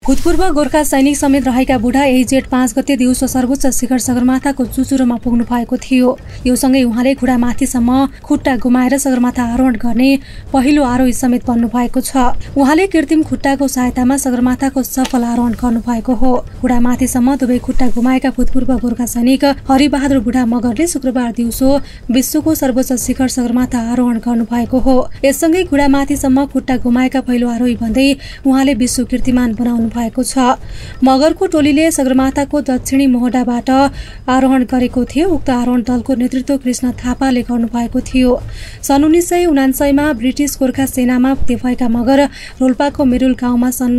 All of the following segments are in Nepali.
भूतपूर्व गोर्खा सैनिक समेत रहेका बुढा यही जेठ 5 गते दिउँसो सर्वोच्च शिखर सगरमाथाको चुचुरोमा पुग्नु भएको थियो। यो सँगै उहाँले खुडामाथिसम्म खुट्टा गुमाएर सगरमाथा आरोहण गर्ने पहिलो आरोही समेत बन्नु भएको छ। उहाँले कृत्रिम खुट्टाको सहायतामा सगरमाथाको सफल आरोहण गर्नु भएको हो। खुडामाथिसम्म दुवै खुट्टा गुमाएका भूतपूर्व गोर्खा सैनिक हरिबहादुर बुढा मगरले शुक्रबार दिउँसो विश्वको सर्वोच्च शिखर सगरमाथा आरोहण गर्नु भएको हो। यससँगै खुडामाथिसम्म खुट्टा गुमाएका पहिलो आरोही भन्दै उहाँले विश्व कीर्तिमान बनाउनु भएको छ। मगरको टोलीले सगरमाथाको दक्षिणी मोहडाबाट आरोहण गरेको थियो। उक्त आरोहण दलको नेतृत्व कृष्ण थापाले गर्नु भएको थियो। सन् 1999 मा ब्रिटिस गोर्खा सेनामा भर्ती भएका मगर रोल्पाको मिरुल गाउँमा सन्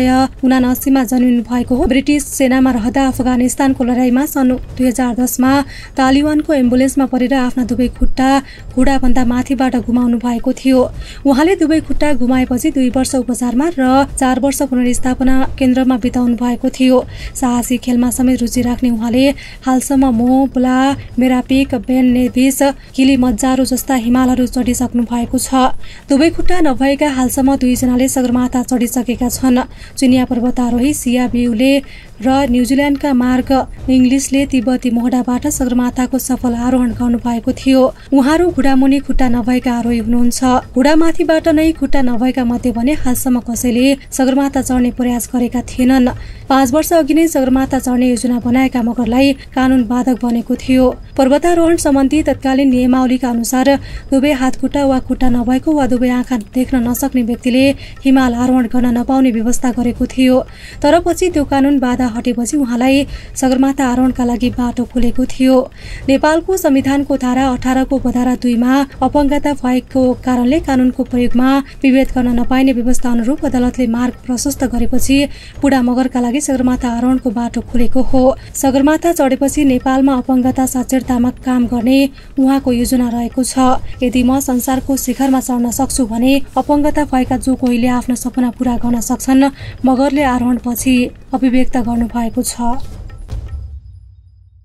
1979 मा जन्मिनु भएको हो। ब्रिटिस सेनामा रहँदा अफगानिस्तानको लडाईँमा सन् 2010 मा तालिबानको एम्बुलेन्समा परेर आफ्ना दुवै खुट्टा घुँडाभन्दा माथिबाट गुमाउनु भएको थियो। उहाँले दुवै खुट्टा गुमाएपछि 2 वर्ष उपचारमा र 4 वर्ष पुनर्स्थापना केन्द्रमा बिताउनु भएको थियो। साहसी खेलमा समेत रुचि राख्ने उहाँले हालसम्म मो, बुला, मेरापिक, बेन नेभिस, किलिमन्जारो जस्ता हिमालहरू चढिसक्नु भएको छ। दुवै खुट्टा नभएका हालसम्म 2 जनाले सगरमाथा चढिसकेका छन्। चिनिया पर्वतारोही सिया ब्युले र न्युजिल्यान्डका मार्क इङ्ग्लिसले तिब्बती मोहडाबाट सगरमाथाको सफल आरोहण गर्नु भएको थियो। उहाँहरू घुँडामुनि खुट्टा नभएका आरोही हुनुहुन्छ। घुँडामाथिबाट नै खुट्टा नभएका मध्ये भने हालसम्म कसैले सगरमाथा चढ्ने प्रयास गरेका थिएनन्। 5 वर्ष अघि नै सगरमाथा चढ्ने योजना बनाएका मगरलाई कानून बाधक बनेको थियो। पर्वतारोहण सम्बन्धी तत्कालीन नियमावलीका अनुसार दुवै हातखुट्टा वा खुट्टा नभएको वा दुवै आँखा देख्न नसक्ने व्यक्तिले हिमाल आरोहण गर्न नपाउने व्यवस्था गरेको थियो। तर पछि त्यो कानून बाधा हटेपछि उहाँलाई सगरमाथा आरोहणका लागि बाटो खुलेको थियो। नेपालको संविधानको धारा 18 को उपधारा 2 मा अपङ्गता भएको कारणले कानूनको प्रयोगमा विभेद गर्न नपाइने व्यवस्था अनुरूप अदालतले मार्ग प्रशस्त गरेपछि बुढा मगरका लागि सगरमाथा आरोहणको बाटो खुलेको हो। सगरमाथा चढेपछि नेपालमा अपङ्गता साक्षरतामा काम गर्ने उहाँको योजना रहेको छ। यदि म संसारको शिखरमा चढ्न सक्छु भने अपङ्गता भएका जो कोहीले आफ्नो सपना पूरा गर्न सक्छन्, मगरले आरोहणपछि अभिव्यक्त गर्नु भएको छ।